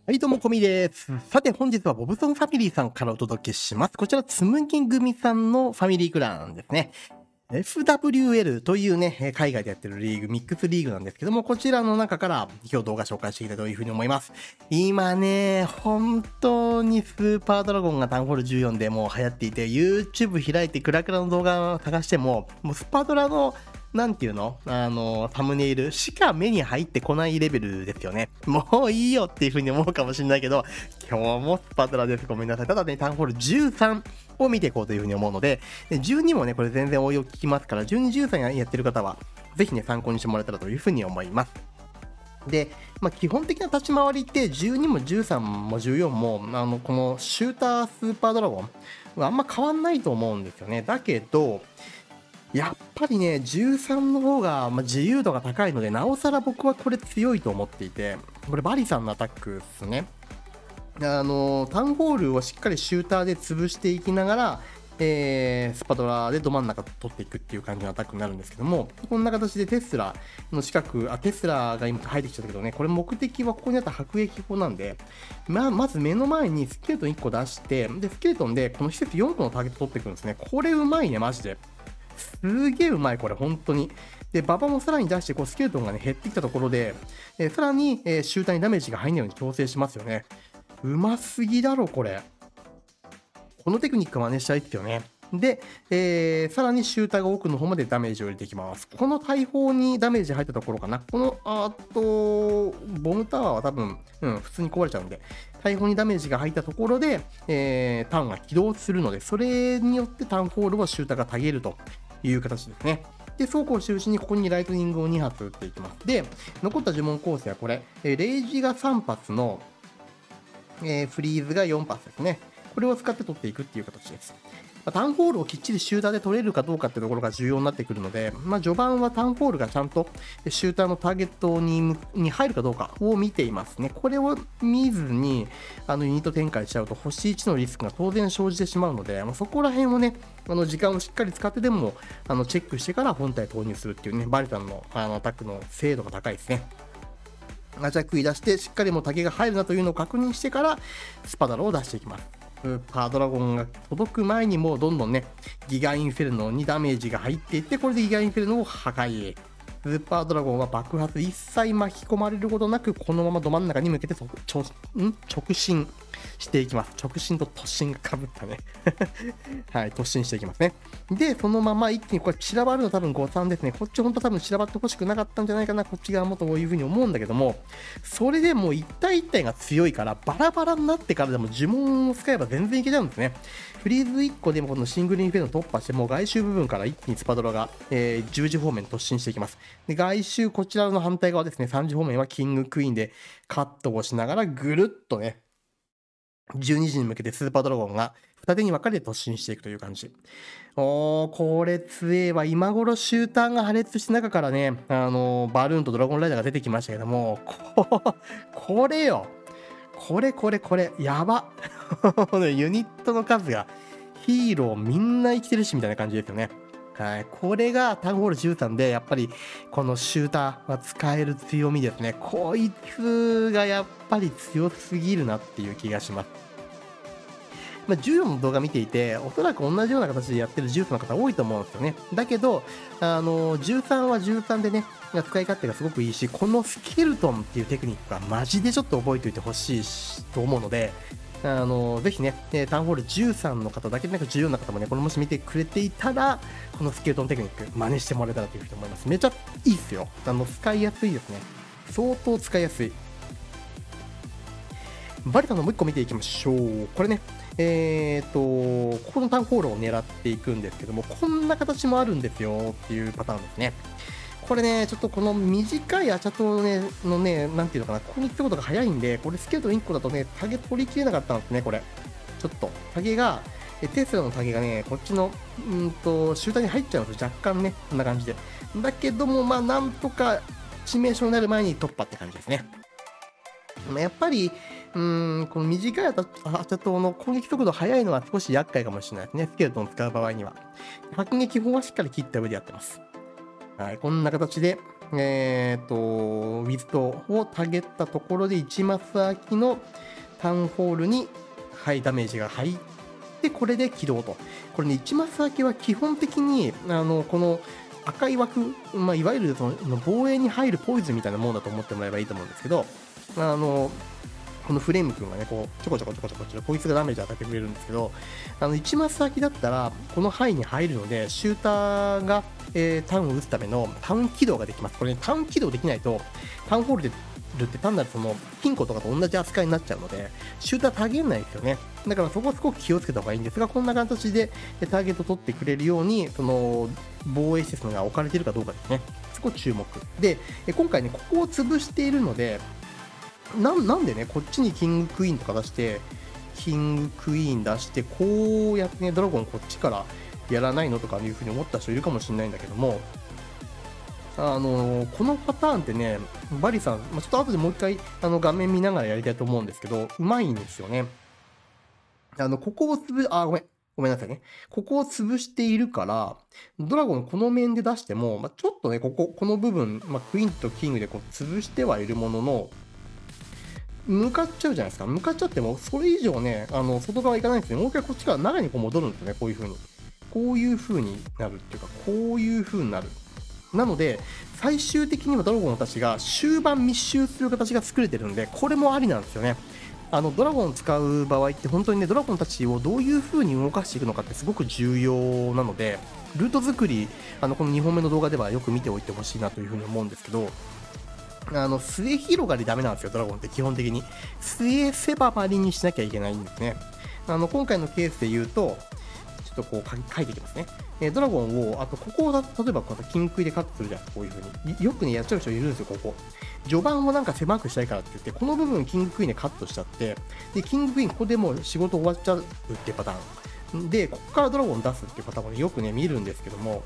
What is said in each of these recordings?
はい、どうも、こみです。さて、本日はボブソンファミリーさんからお届けします。こちら、つむぎ組さんのファミリークランですね。FWL というね、海外でやってるリーグ、ミックスリーグなんですけども、こちらの中から今日動画紹介していきたいというふうに思います。今ね、本当にスーパードラゴンがタウンホール14でもう流行っていて、YouTube 開いてクラクラの動画を探しても、もうスパドラのなんていうのサムネイルしか目に入ってこないレベルですよね。もういいよっていう風に思うかもしれないけど、今日もスパドラです。ごめんなさい。ただね、タウンホール13を見ていこうという風に思うので、12もね、これ全然応用聞きますから、12、13やってる方は、ぜひね、参考にしてもらえたらという風に思います。で、基本的な立ち回りって12も13も14もこのシュータースーパードラゴンはあんま変わんないと思うんですよね。だけどやっぱりね、13の方が、自由度が高いので、なおさら僕はこれ強いと思っていて、これバリさんのアタックですね。タウンホールをしっかりシューターで潰していきながら、スパドラでど真ん中取っていくっていう感じのアタックになるんですけども、こんな形でテスラの近く、テスラが今入ってきちゃったけどね、これ目的はここにあった迫撃砲なんで、まず目の前にスケルトン1個出して、で、スケルトンでこの施設4個のターゲット取っていくんですね。これうまいね、マジで。すげえうまい、これ、本当に。で、馬場もさらに出して、スケルトンがね、減ってきたところで、さらに、シューターにダメージが入んないように調整しますよね。うますぎだろ、これ。このテクニック真似したいですよね。で、さらにシューターが奥の方までダメージを入れていきます。この大砲にダメージ入ったところかな。この、ボムタワーは多分、普通に壊れちゃうんで、大砲にダメージが入ったところで、タウンが起動するので、それによってタウンホールはシューターがたげるという形ですね。で、そうこうしてるうちにここにライトニングを2発撃っていきます。で、残った呪文構成はこれ、レイジが3発の、フリーズが4発ですね。これを使って取っていくっていう形です。タウンホールをきっちりシューターで取れるかどうかってところが重要になってくるので、序盤はタウンホールがちゃんとシューターのターゲットに入るかどうかを見ていますね。これを見ずにユニット展開しちゃうと星1のリスクが当然生じてしまうので、そこら辺をね、時間をしっかり使ってでもチェックしてから本体投入するっていうね、バリさんのアタックの精度が高いですね。アジャ食い出してしっかりもう竹が入るなというのを確認してからスパダロを出していきます。スーパードラゴンが届く前にもうどんどんね、ギガインフェルノにダメージが入っていって、これでギガインフェルノを破壊。スーパードラゴンは爆発一切巻き込まれることなく、このままど真ん中に向けて直進していきます。直進と突進がかぶったね。はい、突進していきますね。で、そのまま一気にこれ散らばるの多分誤算ですね。こっち本当多分散らばってほしくなかったんじゃないかな、こっち側もというふうに思うんだけども、それでもう一体一体が強いから、バラバラになってからでも呪文を使えば全然いけちゃうんですね。フリーズ1個でもこのシングルインフェルノ突破して、もう外周部分から一気にスパドラが、10時方面に突進していきます。で、外周こちらの反対側ですね、3時方面はキングクイーンでカットをしながらぐるっとね、12時に向けてスーパードラゴンが二手に分かれて突進していくという感じ。これ強えわ。今頃シューターが破裂して中からね、バルーンとドラゴンライダーが出てきましたけども、これよ。これ、やば。ユニットの数が、ヒーローみんな生きてるしみたいな感じですよね。はい。これがタウンホール13で、やっぱりこのシューターは使える強みですね。こいつがやっぱり強すぎるなっていう気がします。14の動画見ていて、おそらく同じような形でやってる13の方多いと思うんですよね。だけど、13は13でね、使い勝手がすごくいいし、このスケルトンっていうテクニックはマジでちょっと覚えておいてほしいと思うので、ぜひね、タウンホール13の方だけでなく14の方もね、これもし見てくれていたら、このスケルトンテクニック真似してもらえたらというふうに思います。めちゃいいっすよ。使いやすいですね。相当使いやすい。バリタのもう一個見ていきましょう。これね、ここのタウンホールを狙っていくんですけども、こんな形もあるんですよっていうパターンですね。これね、ちょっとこの短いアチャトのね、なんていうのかな、ここに行くことが早いんで、これスケルトン1個だとね、タゲ取りきれなかったんですね、これ。ちょっと、タゲが、テスラのタゲがね、こっちの、集団に入っちゃうんですよ、若干ね、こんな感じで。だけども、なんとか、致命傷になる前に突破って感じですね。やっぱり、この短いアチャトの攻撃速度速いのは少し厄介かもしれないですね。スケルトンを使う場合には。迫撃砲はしっかり切った上でやってます。はい、こんな形で、 ウィズトをタゲったところで1マス空きのタウンホールに、はい、ダメージが入って、これで起動と。これね、1マス空きは基本的に、この赤い枠、いわゆるその防衛に入るポイズンみたいなものだと思ってもらえばいいと思うんですけど、このフレーム君がね、こう、ちょこちょここいつがダメージ与えてくれるんですけど、1マス先だったら、この範囲に入るので、シューターが、タウンを撃つためのタウン起動ができます。これ、ね、タウン起動できないと、タウンホールでって単なるその金庫とかと同じ扱いになっちゃうので、シューターターゲんないですよね。だからそこはすごく気をつけた方がいいんですが、こんな形でターゲット取ってくれるように、その防衛施設が置かれているかどうかですね。そこ注目。で、今回ね、ここを潰しているので、なんでね、こっちにキングクイーンとか出して、キングクイーン出して、こうやってね、ドラゴンこっちからやらないのとかいうふうに思った人いるかもしれないんだけども、このパターンってね、バリさん、ちょっと後でもう一回画面見ながらやりたいと思うんですけど、うまいんですよね。ここをごめんなさいね。ここを潰しているから、ドラゴンこの面で出しても、ちょっとね、この部分、クイーンとキングでこう潰してはいるものの、向かっちゃうじゃないですか。向かっちゃっても、それ以上ね、外側行かないんですね。もう一回こっちから中にこう戻るんですよね。こういう風に。こういう風になるっていうか、こういう風になる。なので、最終的にはドラゴンたちが終盤密集する形が作れてるんで、これもありなんですよね。ドラゴンを使う場合って本当にね、ドラゴンたちをどういう風に動かしていくのかってすごく重要なので、ルート作り、この2本目の動画ではよく見ておいてほしいなという風に思うんですけど、末広がりダメなんですよ、ドラゴンって基本的に。末狭まりにしなきゃいけないんですね。今回のケースで言うと、ちょっとこう書いていきますね。ドラゴンを、あとここを例えばこう金食いでカットするじゃん、こういう風に。よくね、やっちゃう人いるんですよ、ここ。序盤をなんか狭くしたいからって言って、この部分キングクイーンでカットしちゃって、で、キングクイーンここでもう仕事終わっちゃうっていうパターン。で、ここからドラゴン出すっていうパターンもね、よくね、見るんですけども、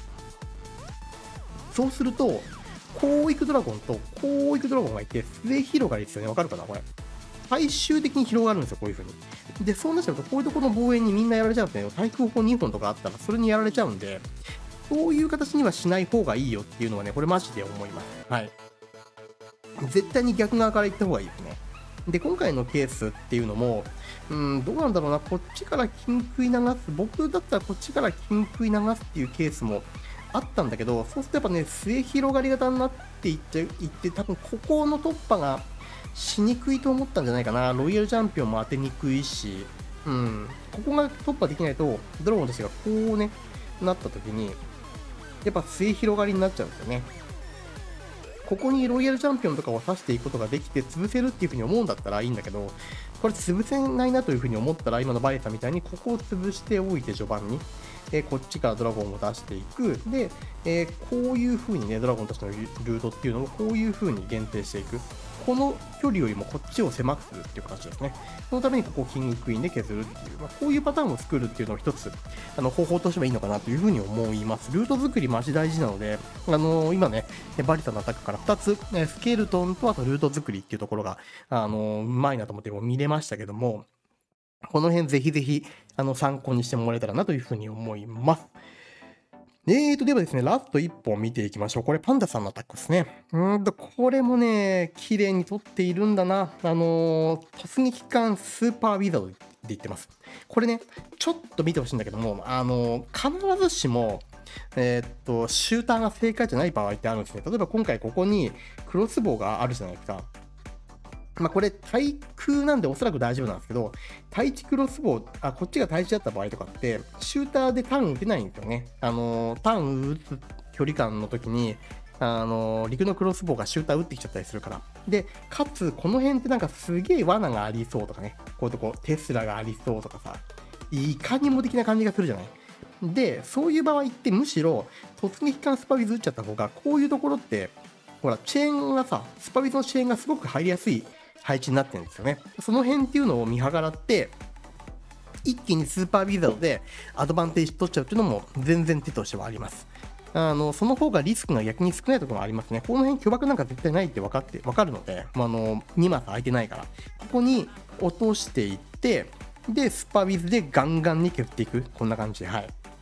そうすると、こう行くドラゴンと、こう行くドラゴンがいて、末広がりですよね。わかるかなこれ。最終的に広がるんですよ、こういう風に。で、そうなっちゃうと、こういうところの防衛にみんなやられちゃうんですね。対空砲2本とかあったら、それにやられちゃうんで、そういう形にはしない方がいいよっていうのはね、これマジで思います。はい。絶対に逆側から行った方がいいですね。で、今回のケースっていうのも、どうなんだろうな、こっちから金食い流す、僕だったらこっちから金食い流すっていうケースもあったんだけど、そうするとやっぱね、末広がり型になっていって、多分ここの突破がしにくいと思ったんじゃないかな。ロイヤルチャンピオンも当てにくいし、ここが突破できないと、ドラゴンたちがこうね、なった時に、やっぱ末広がりになっちゃうんですよね。ここにロイヤルチャンピオンとかを刺していくことができて潰せるっていうふうに思うんだったらいいんだけど、これ潰せないなというふうに思ったら、今のバイさんみたいにここを潰しておいて序盤に、こっちからドラゴンを出していく。で、こういう風にね、ドラゴンたちのルートっていうのをこういう風に限定していく。この距離よりもこっちを狭くするっていう形ですね。そのためにここをキングクイーンで削るっていう、こういうパターンを作るっていうのを一つ、方法としてはいいのかなという風に思います。ルート作りマジ大事なので、今ね、バリタのアタックから2つ、スケルトンとあとルート作りっていうところが、うまいなと思って見れましたけども、この辺ぜひぜひ参考にしてもらえたらなというふうに思います。ではですね、ラスト1本見ていきましょう。これパンダさんのアタックですね。これもね、綺麗に撮っているんだな。突撃艦スーパーウィザードで言ってます。これね、ちょっと見てほしいんだけども、必ずしも、シューターが正解じゃない場合ってあるんですね。例えば今回ここにクロスボウがあるじゃないですか。これ対空なんでおそらく大丈夫なんですけど、対地クロスボウ、こっちが対地だった場合とかって、シューターでターン打てないんですよね。ターン打つ距離感の時に、陸のクロスボウがシューター打ってきちゃったりするから。で、かつ、この辺ってなんかすげえ罠がありそうとかね、こういうとこ、テスラがありそうとかさ、いかにも的な感じがするじゃない。で、そういう場合ってむしろ、突撃艦スパビズ打っちゃった方が、こういうところって、ほら、チェーンがさ、スパビズのチェーンがすごく入りやすい配置になってるんですよね。その辺っていうのを見計らって、一気にスーパーウィザードでアドバンテージ取っちゃうっていうのも全然手としてはあります。その方がリスクが逆に少ないところもありますね。この辺巨爆なんか絶対ないって分かるので、2マス空いてないから、ここに落としていって、で、スーパーウィズでガンガンに削っていく。こんな感じで、はい。削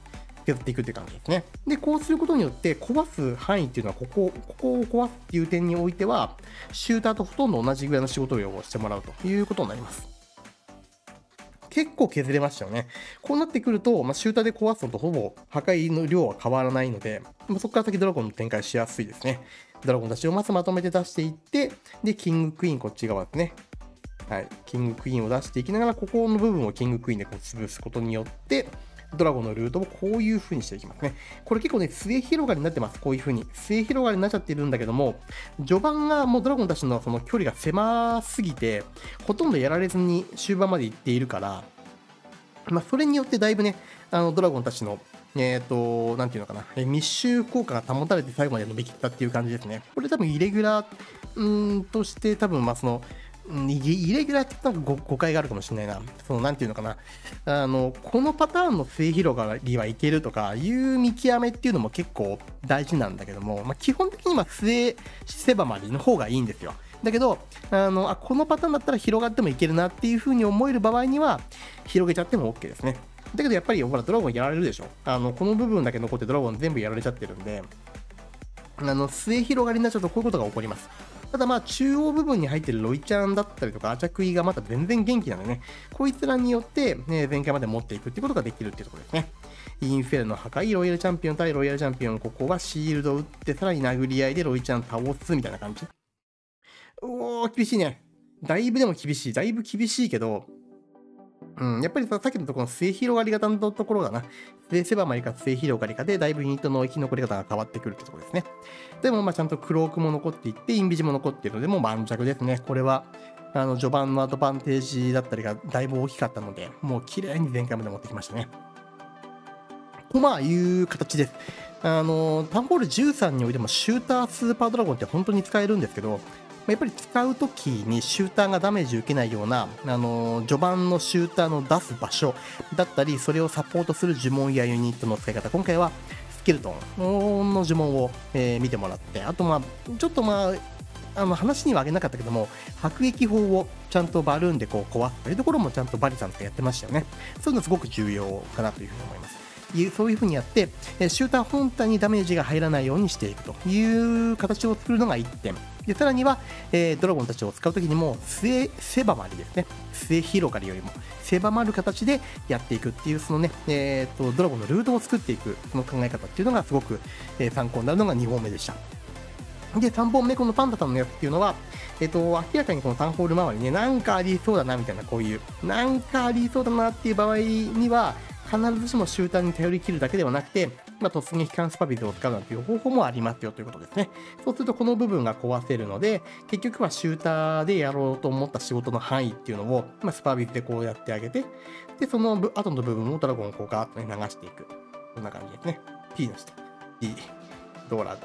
削っていくっていう感じですね。で、こうすることによって、壊す範囲っていうのは、ここを壊すっていう点においては、シューターとほとんど同じぐらいの仕事量をしてもらうということになります。結構削れましたよね。こうなってくると、シューターで壊すのとほぼ破壊の量は変わらないので、そこから先ドラゴンの展開しやすいですね。ドラゴンたちをまとめて出していって、で、キングクイーンこっち側ですね。はい。キングクイーンを出していきながら、ここの部分をキングクイーンでこう潰すことによって、ドラゴンのルートをこういう風にしていきますね。これ結構ね、末広がりになってます。こういう風に。末広がりになっちゃってるんだけども、序盤がもうドラゴンたちのその距離が狭すぎて、ほとんどやられずに終盤まで行っているから、それによってだいぶね、ドラゴンたちの、なんていうのかな、密集効果が保たれて最後まで伸びきったっていう感じですね。これ多分イレギュラーとして多分イレギュラーってなんか誤解があるかもしれないな。なんていうのかな。このパターンの末広がりはいけるとかいう見極めっていうのも結構大事なんだけども、基本的に末狭まりの方がいいんですよ。だけど、このパターンだったら広がってもいけるなっていう風に思える場合には、広げちゃっても OK ですね。だけどやっぱり、ほら、ドラゴンやられるでしょ。この部分だけ残ってドラゴン全部やられちゃってるんで、末広がりになっちゃうとこういうことが起こります。ただ中央部分に入ってるロイちゃんだったりとかアチャクイがまた全然元気なのでね、こいつらによって、前回まで持っていくっていうことができるっていうところですね。インフェルノ破壊、ロイヤルチャンピオン対ロイヤルチャンピオン、ここはシールド打って、さらに殴り合いでロイちゃん倒すみたいな感じ。厳しいね。だいぶ厳しいけど、やっぱりさっきのところの末広がり型のところがな、末狭まりか末広がりかで、だいぶユニットの生き残り方が変わってくるってところですね。でもちゃんとクロークも残っていって、インビジも残っているので、もう盤石ですね。これは、序盤のアドバンテージだったりがだいぶ大きかったので、もう綺麗に前回まで持ってきましたね。という形です。タウンホール13においてもシュータースーパードラゴンって本当に使えるんですけど、やっぱり使うときにシューターがダメージ受けないような、序盤のシューターの出す場所だったり、それをサポートする呪文やユニットの使い方、今回はスケルトンの呪文を、見てもらって、あとちょっと話にはあげなかったけども、迫撃砲をちゃんとバルーンでこう壊すというところもちゃんとバリさんとやってましたよね。そういうのすごく重要かなというふうに思います。そういう風にやって、シューター本体にダメージが入らないようにしていくという形を作るのが1点。で、さらには、ドラゴンたちを使うときにも、狭まりですね。末広がりよりも、狭まる形でやっていくっていう、ドラゴンのルートを作っていく、その考え方っていうのがすごく、参考になるのが2本目でした。で、3本目、このパンダさんのやつっていうのは、明らかにこのタウンホール周りにね、なんかありそうだなみたいな、こういう、なんかありそうだなっていう場合には、必ずしもシューターに頼り切るだけではなくて、突撃艦スパビズを使うなんていう方法もありますよということですね。そうするとこの部分が壊せるので、結局はシューターでやろうと思った仕事の範囲っていうのを、スパビズでこうやってあげて、で、その後の部分をドラゴンをこうガーッとね、流していく。こんな感じですね。T の下。T、ドラゴ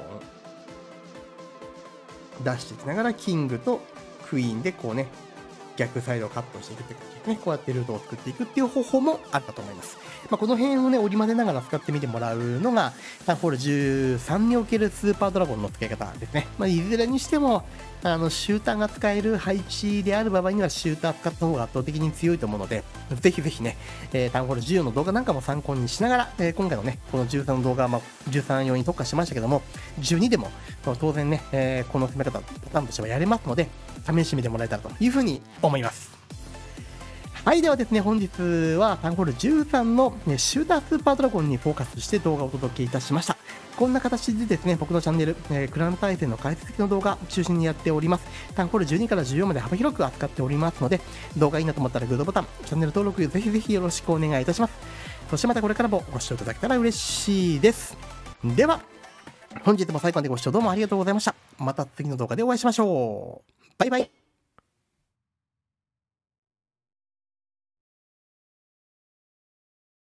ン。出していきながら、キングとクイーンでこうね、逆サイドをカットしていくって感じですね。こうやってルートを作っていくっていう方法もあるかと思います。この辺をね、織り交ぜながら使ってみてもらうのが、タウンホール13におけるスーパードラゴンの使い方ですね。いずれにしても、シューターが使える配置である場合には、シューター使った方が圧倒的に強いと思うので、ぜひぜひね、タウンホール14の動画なんかも参考にしながら、今回のね、この13の動画は、13用に特化しましたけども、12でも、当然ね、この攻め方、パターンとしてはやれますので、試してみてもらえたらというふうに思います。はい、ではですね、本日はタウンホール13のシュータースーパードラゴンにフォーカスして動画をお届けいたしました。こんな形でですね、僕のチャンネル、クラン対戦の解説の動画中心にやっております。タウンホール12から14まで幅広く扱っておりますので、動画いいなと思ったらグッドボタン、チャンネル登録ぜひぜひよろしくお願いいたします。そしてまたこれからもご視聴いただけたら嬉しいです。では、本日も最後までご視聴どうもありがとうございました。また次の動画でお会いしましょう。バイバイ。